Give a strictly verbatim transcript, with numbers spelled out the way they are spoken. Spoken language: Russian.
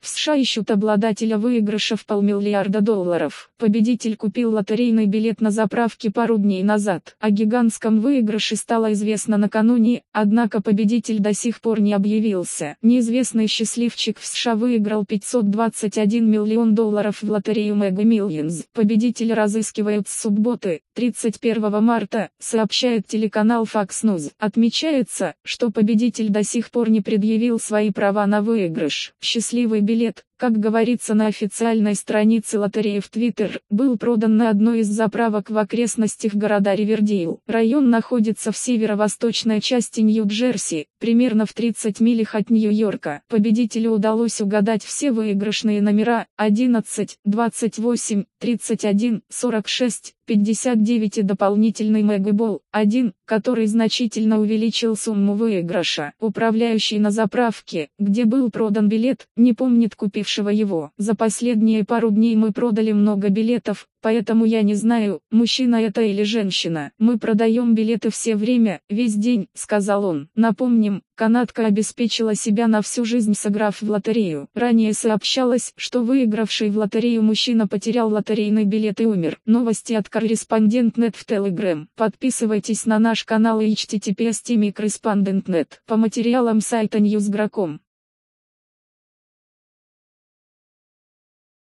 В США ищут обладателя выигрыша в полмиллиарда долларов. Победитель купил лотерейный билет на заправке пару дней назад. О гигантском выигрыше стало известно накануне, однако победитель до сих пор не объявился. Неизвестный счастливчик в США выиграл пятьсот двадцать один миллион долларов в лотерею Mega Millions. Победителя разыскивают с субботы, тридцать первого марта, сообщает телеканал Fox News. Отмечается, что победитель до сих пор не предъявил свои права на выигрыш. Счастливый билет, как говорится на официальной странице лотереи в Твиттер, был продан на одной из заправок в окрестностях города Ривердейл. Район находится в северо-восточной части Нью-Джерси, примерно в тридцати милях от Нью-Йорка. Победителю удалось угадать все выигрышные номера одиннадцать, двадцать восемь, тридцать один, сорок шесть, пятьдесят девять и дополнительный Мегабол один, который значительно увеличил сумму выигрыша. Управляющий на заправке, где был продан билет, не помнит купившего его. За последние пару дней мы продали много билетов, поэтому я не знаю, мужчина это или женщина. Мы продаем билеты все время, весь день, сказал он. Напомним, канадка обеспечила себя на всю жизнь, сыграв в лотерею. Ранее сообщалось, что выигравший в лотерею мужчина потерял лотерейный билет и умер. Новости от Корреспондент точка нет в Telegram. Подписывайтесь на наш канал и эйч ти ти пи эс точка корреспондент точка нет по материалам сайта ньюс точка гром.